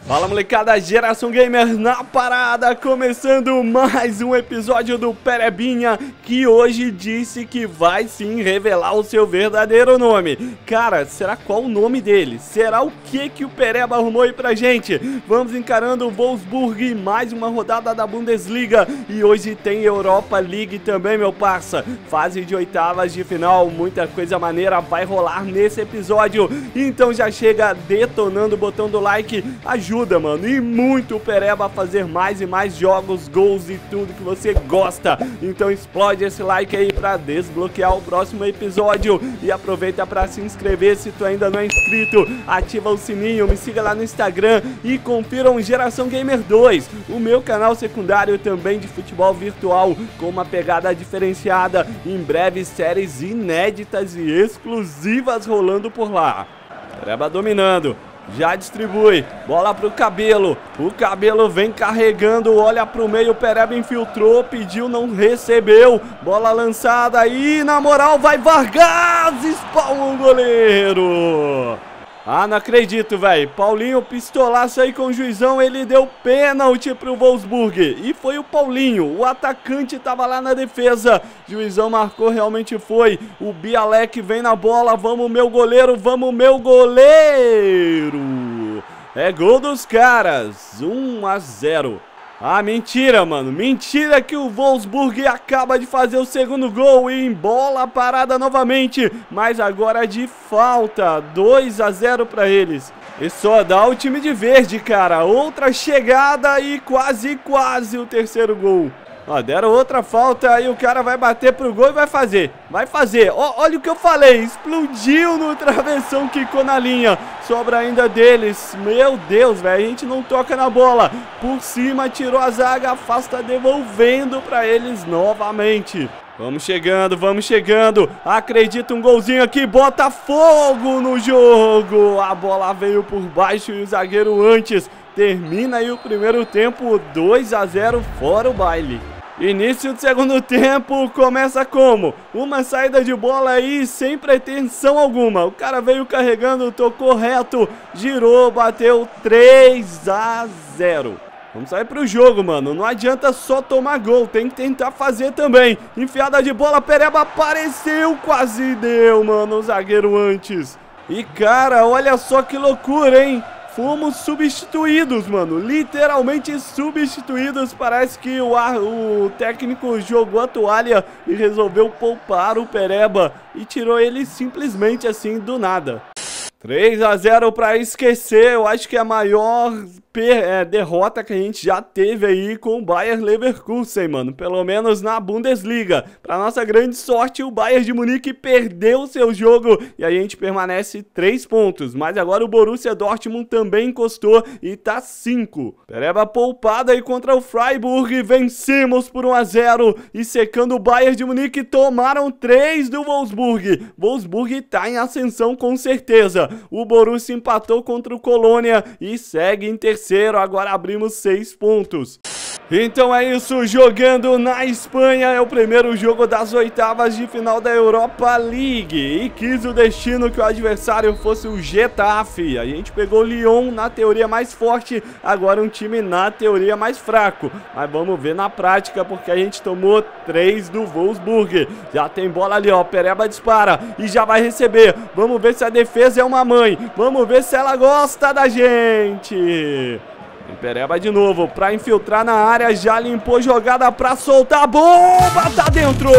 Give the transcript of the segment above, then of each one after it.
Fala molecada, Geração Gamer na parada, começando mais um episódio do Perebinha, que hoje disse que vai sim revelar o seu verdadeiro nome. Cara, será qual o nome dele? Será o que o Pereba arrumou aí pra gente? Vamos encarando o Wolfsburg, mais uma rodada da Bundesliga, e hoje tem Europa League também, meu parça. Fase de oitavas de final, muita coisa maneira vai rolar nesse episódio, então já chega detonando o botão do like, ajuda, mano, e muito o Pereba a fazer mais e mais jogos, gols e tudo que você gosta. Então explode esse like aí pra desbloquear o próximo episódio. E aproveita pra se inscrever se tu ainda não é inscrito. Ativa o sininho, me siga lá no Instagram e confiram Geração Gamer 2, o meu canal secundário também de futebol virtual, com uma pegada diferenciada. Em breve séries inéditas e exclusivas rolando por lá. Pereba dominando. Já distribui, bola pro Cabelo, o Cabelo vem carregando, olha pro meio, o Pereba infiltrou, pediu, não recebeu, bola lançada e na moral vai Vargas, espalma o goleiro. Ah, não acredito, velho. Paulinho pistolaço aí com o juizão, ele deu pênalti pro Wolfsburg. E foi o Paulinho, o atacante tava lá na defesa. Juizão marcou, realmente foi. O Bialek vem na bola, vamos meu goleiro, vamos meu goleiro. É gol dos caras, 1-0. Ah, mentira, mano, mentira que o Wolfsburg acaba de fazer o segundo gol e em bola parada novamente, mas agora de falta, 2-0 pra eles. E só dá o time de verde, cara, outra chegada e quase o terceiro gol. Ó, deram outra falta, aí o cara vai bater pro gol e vai fazer. Ó, olha o que eu falei, explodiu no travessão, quicou na linha. Sobra ainda deles, meu Deus, velho, a gente não toca na bola. Por cima, tirou a zaga, afasta, devolvendo pra eles novamente. Vamos chegando, acredita, um golzinho aqui, bota fogo no jogo. A bola veio por baixo e o zagueiro antes. Termina aí o primeiro tempo, 2-0, fora o baile. Início do segundo tempo, começa como? Uma saída de bola aí sem pretensão alguma. O cara veio carregando, tocou reto, girou, bateu 3-0. Vamos sair pro jogo, mano. Não adianta só tomar gol, tem que tentar fazer também. Enfiada de bola, Pereba apareceu, quase deu, mano, o zagueiro antes. E cara, olha só que loucura, hein? Fomos substituídos, mano, literalmente substituídos. Parece que o técnico jogou a toalha e resolveu poupar o Pereba e tirou ele simplesmente assim do nada. 3-0 pra esquecer, eu acho que é a maior derrota que a gente já teve aí com o Bayer Leverkusen, mano. Pelo menos na Bundesliga. Pra nossa grande sorte, o Bayern de Munique perdeu o seu jogo e a gente permanece 3 pontos. Mas agora o Borussia Dortmund também encostou e tá 5. Pereba poupada aí contra o Freiburg, vencemos por 1-0 e secando o Bayern de Munique, tomaram 3 do Wolfsburg. Wolfsburg tá em ascensão com certeza. O Borussia empatou contra o Colônia e segue em terceiro, agora abrimos 6 pontos. Então é isso, jogando na Espanha, é o primeiro jogo das oitavas de final da Europa League. E quis o destino que o adversário fosse o Getafe. A gente pegou o Lyon na teoria mais forte, agora um time na teoria mais fraco. Mas vamos ver na prática, porque a gente tomou 3 do Wolfsburg. Já tem bola ali, ó, Pereba dispara e já vai receber. Vamos ver se a defesa é uma mãe, vamos ver se ela gosta da gente. Pereba de novo, pra infiltrar na área, já limpou jogada pra soltar, bomba, tá dentro!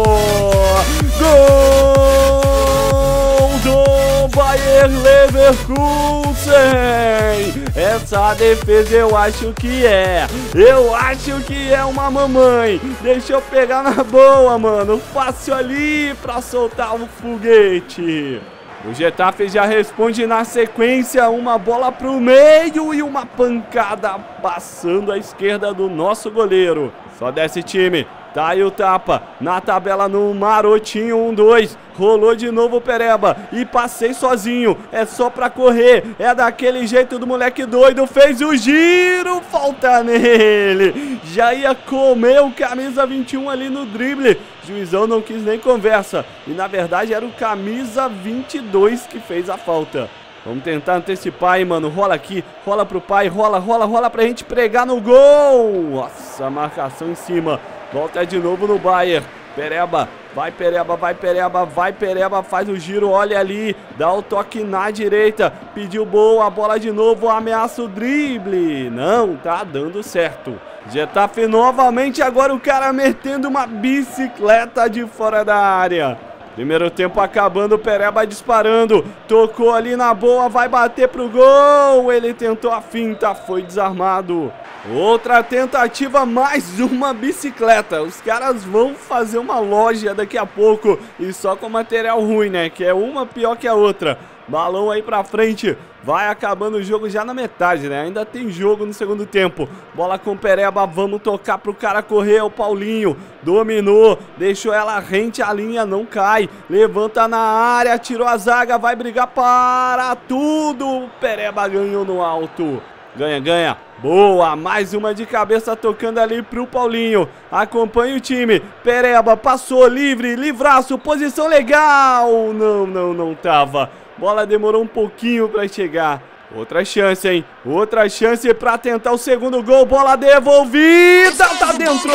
Gol do Bayer Leverkusen! Essa defesa eu acho que é uma mamãe. Deixa eu pegar na boa, mano, fácil ali pra soltar o foguete. O Getafe já responde na sequência, uma bola pro meio e uma pancada passando à esquerda do nosso goleiro. Só desce time, tá aí o tapa, na tabela no marotinho, 1-2, rolou de novo o Pereba e passei sozinho, é só pra correr, é daquele jeito do moleque doido, fez o giro, falta nele, já ia comer o camisa 21 ali no drible, juizão não quis nem conversa, e na verdade era o camisa 22 que fez a falta. Vamos tentar antecipar, hein, mano. Rola aqui, rola pro pai, rola pra gente pregar no gol. Nossa, marcação em cima. Volta de novo no Bayer. Pereba, vai Pereba, vai Pereba, vai Pereba, faz o giro, olha ali, dá o toque na direita, pediu boa, a bola de novo, ameaça o drible, não tá dando certo. Getafe novamente, agora o cara metendo uma bicicleta de fora da área. Primeiro tempo acabando, Pereba disparando, tocou ali na boa, vai bater pro gol, ele tentou a finta, foi desarmado. Outra tentativa, mais uma bicicleta. Os caras vão fazer uma loja daqui a pouco e só com material ruim, né? Que é uma pior que a outra. Balão aí pra frente. Vai acabando o jogo já na metade, né? Ainda tem jogo no segundo tempo. Bola com Pereba, vamos tocar pro cara correr. O Paulinho dominou, deixou ela rente à linha, não cai. Levanta na área, tirou a zaga, vai brigar para tudo. Pereba ganhou no alto. Ganha. Boa, mais uma de cabeça tocando ali pro Paulinho. Acompanha o time. Pereba passou livre, livraço, posição legal. Não tava. Bola demorou um pouquinho pra chegar. Outra chance, hein? Outra chance pra tentar o segundo gol. Bola devolvida, tá dentro!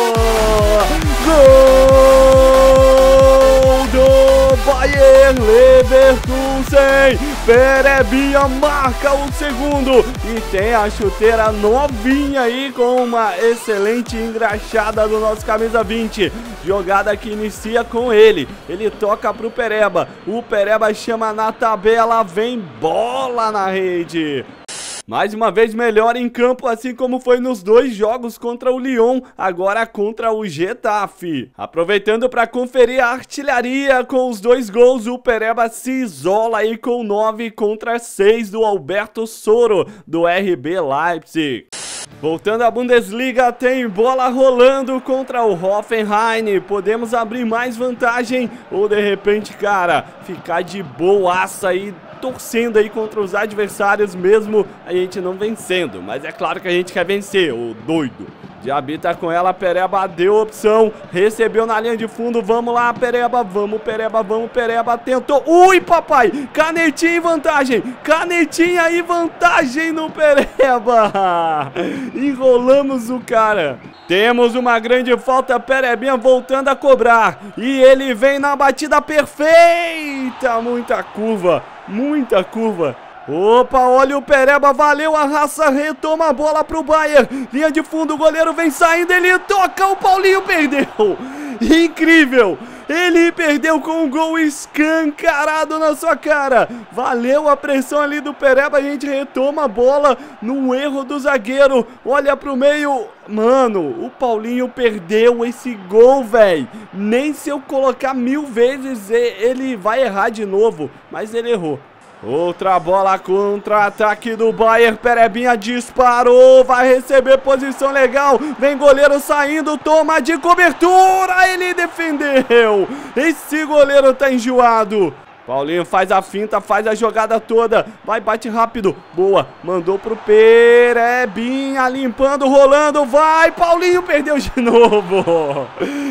Gol do Bayer Leverkusen! Perebinha marca o segundo e tem a chuteira novinha aí com uma excelente engraxada do nosso camisa 20. Jogada que inicia com ele toca pro Pereba, o Pereba chama na tabela, vem bola na rede. Mais uma vez melhor em campo, assim como foi nos dois jogos contra o Lyon, agora contra o Getafe. Aproveitando para conferir a artilharia com os dois gols, o Pereba se isola aí com 9 contra 6 do Alberto Soro, do RB Leipzig. Voltando à Bundesliga, tem bola rolando contra o Hoffenheim. Podemos abrir mais vantagem ou de repente, cara, ficar de boaça aí, torcendo aí contra os adversários mesmo a gente não vencendo. Mas é claro que a gente quer vencer, ô doido. Diaby tá com ela, Pereba deu opção, recebeu na linha de fundo, vamos lá Pereba, vamos Pereba, tentou, ui papai, canetinha em vantagem, canetinha em vantagem no Pereba, enrolamos o cara. Temos uma grande falta, Perebinha voltando a cobrar, e ele vem na batida perfeita, muita curva. Opa, olha o Pereba, valeu a raça, retoma a bola pro Bayer, linha de fundo, o goleiro vem saindo, ele toca, o Paulinho perdeu, incrível, ele perdeu com um gol escancarado na sua cara, valeu a pressão ali do Pereba, a gente retoma a bola no erro do zagueiro, olha pro meio, mano, o Paulinho perdeu esse gol, velho, nem se eu colocar 1000 vezes ele vai errar de novo, mas ele errou. Outra bola contra-ataque do Bayer, Perebinha disparou, vai receber posição legal, vem goleiro saindo, toma de cobertura, ele defendeu, esse goleiro tá enjoado. Paulinho faz a finta, faz a jogada toda, vai, bate rápido, boa, mandou pro Perebinha, limpando, rolando, vai, Paulinho perdeu de novo,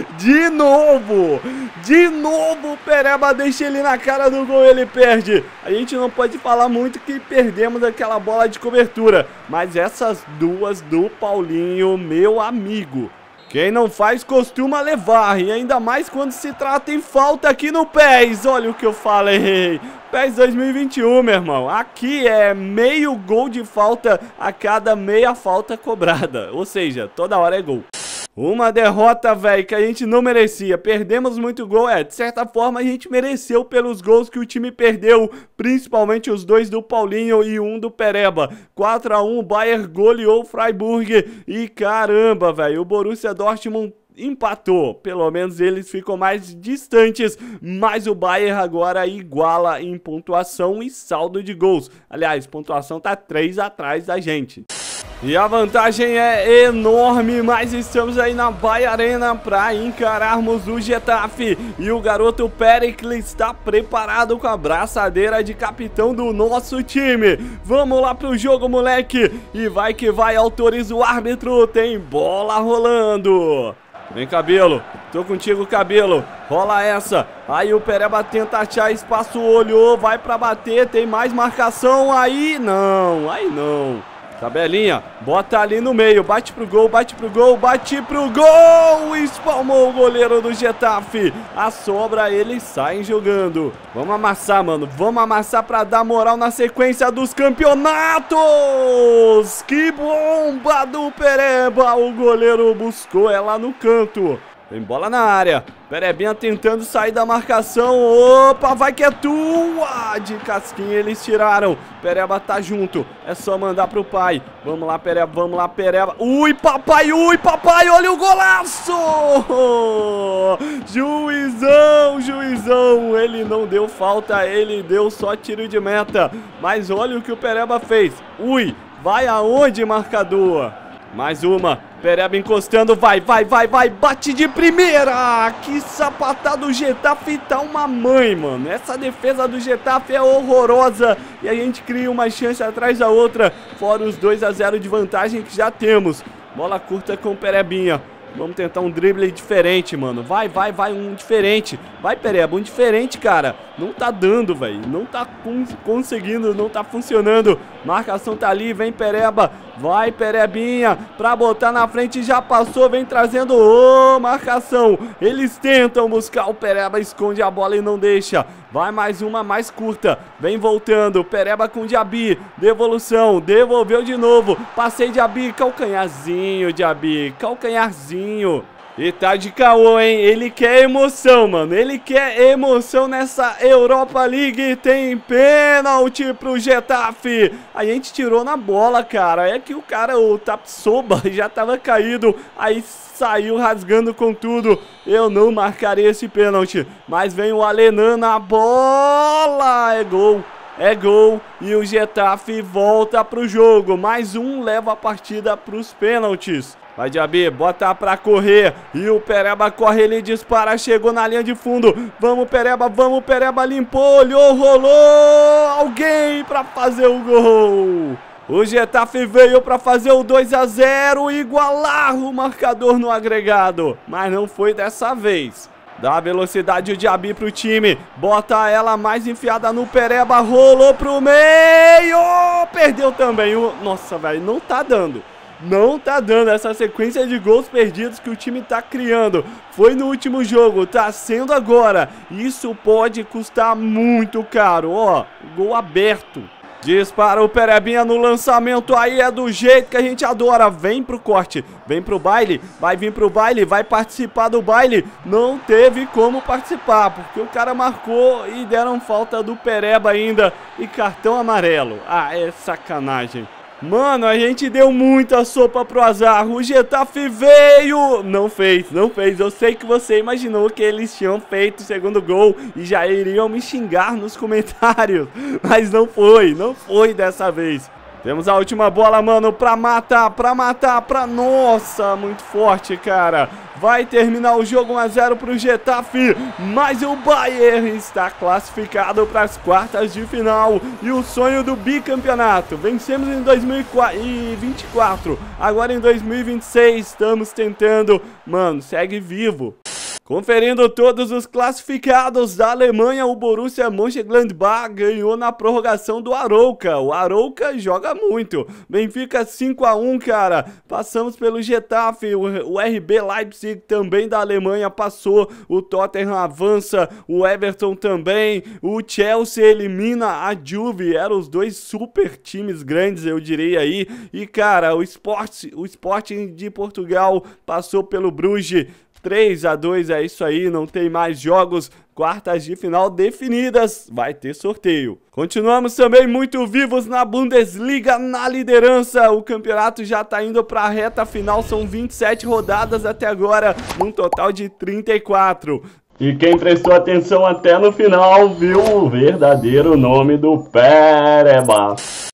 de novo, Pereba deixa ele na cara do gol, ele perde. A gente não pode falar muito que perdemos aquela bola de cobertura, mas essas duas do Paulinho, meu amigo. Quem não faz costuma levar, e ainda mais quando se trata em falta aqui no PES. Olha o que eu falei, PES 2021, meu irmão. Aqui é meio gol de falta a cada meia falta cobrada, ou seja, toda hora é gol. Uma derrota, velho, que a gente não merecia. Perdemos muito gol, de certa forma a gente mereceu pelos gols que o time perdeu, principalmente os dois do Paulinho e um do Pereba. 4 a 1, o Bayer goleou o Freiburg e caramba, velho, o Borussia Dortmund empatou, pelo menos eles ficam mais distantes, mas o Bayer agora iguala em pontuação e saldo de gols. Aliás, pontuação tá 3 atrás da gente. E a vantagem é enorme, mas estamos aí na Bayer Arena para encararmos o Getafe. E o garoto Pericles está preparado com a braçadeira de capitão do nosso time. Vamos lá pro jogo, moleque. E vai que vai, autoriza o árbitro, tem bola rolando. Vem, Cabelo. Tô contigo, Cabelo. Rola essa. Aí o Pereba tenta achar espaço, olhou, vai pra bater, tem mais marcação. Aí não, aí não. Tabelinha, bota ali no meio, bate pro gol, bate pro gol, bate pro gol! Espalmou o goleiro do Getafe. A sobra, eles saem jogando. Vamos amassar, mano, vamos amassar pra dar moral na sequência dos campeonatos! Que bomba do Pereba! O goleiro buscou ela no canto. Vem bola na área, Perebinha tentando sair da marcação, opa, vai que é tua! De casquinha eles tiraram, Pereba tá junto, é só mandar pro pai. Vamos lá, Pereba, ui papai, olha o golaço! Juizão, ele não deu falta, ele deu só tiro de meta. Mas olha o que o Pereba fez, ui, vai aonde, marcador? Mais uma, Pereba encostando, vai, bate de primeira! Que sapatada do Getafe, tá uma mãe, mano. Essa defesa do Getafe é horrorosa e a gente cria uma chance atrás da outra, fora os 2-0 de vantagem que já temos. Bola curta com o Perebinha. Vamos tentar um drible diferente, mano. Vai, um diferente. Vai, Pereba, um diferente, cara. Não tá dando, velho. Não tá conseguindo, não tá funcionando. Marcação tá ali, vem, Pereba. Vai, Perebinha, pra botar na frente, já passou, vem trazendo, marcação. Eles tentam buscar, o Pereba esconde a bola e não deixa. Vai mais uma, mais curta, vem voltando, Pereba com Diaby, devolução, devolveu de novo, passei Diaby, calcanharzinho, Diaby, calcanharzinho. E tá de caô, hein? Ele quer emoção, mano. Ele quer emoção nessa Europa League. Tem pênalti pro Getafe. A gente tirou na bola, cara. É que o cara, o Tapsoba, já tava caído. Aí saiu rasgando com tudo. Eu não marcaria esse pênalti. Mas vem o Alenan na bola. É gol. É gol e o Getafe volta pro jogo. Mais um leva a partida pros pênaltis. Vai, Diaby, bota pra correr. E o Pereba corre, ele dispara, chegou na linha de fundo. Vamos, Pereba, limpou, olhou, rolou. Alguém pra fazer o gol. O Getafe veio pra fazer o 2-0, igualar o marcador no agregado. Mas não foi dessa vez. Dá velocidade o Diaby pro time. Bota ela mais enfiada no Pereba, rolou pro meio. Perdeu também. Nossa, velho, não tá dando. Não tá dando essa sequência de gols perdidos que o time tá criando. Foi no último jogo, tá sendo agora. Isso pode custar muito caro, ó. Gol aberto. Dispara o Perebinha no lançamento, aí é do jeito que a gente adora. Vem pro corte, vem pro baile, vai vir pro baile, vai participar do baile. Não teve como participar, porque o cara marcou e deram falta do Pereba ainda. E cartão amarelo, é sacanagem. Mano, a gente deu muita sopa pro azar. O Getafe veio. Não fez. Eu sei que você imaginou que eles tinham feito o segundo gol e já iriam me xingar nos comentários. Mas não foi dessa vez. Temos a última bola, mano, pra matar. Nossa, muito forte, cara. Vai terminar o jogo 1-0 pro Getafe, mas o Bayern está classificado para as quartas de final. E o sonho do bicampeonato. Vencemos em 2024, agora em 2026 estamos tentando. Mano, segue vivo. Conferindo todos os classificados da Alemanha, o Borussia Mönchengladbach ganhou na prorrogação do Arouca. O Arouca joga muito. Benfica 5-1, cara. Passamos pelo Getafe, o RB Leipzig também da Alemanha passou. O Tottenham avança, o Everton também. O Chelsea elimina a Juve. Eram os dois super times grandes, eu diria aí. E, cara, o Sporting de Portugal passou pelo Bruges. 3-2, é isso aí, não tem mais jogos, quartas de final definidas, vai ter sorteio. Continuamos também muito vivos na Bundesliga, na liderança, o campeonato já tá indo pra reta final, são 27 rodadas até agora, num total de 34. E quem prestou atenção até no final viu o verdadeiro nome do Pereba.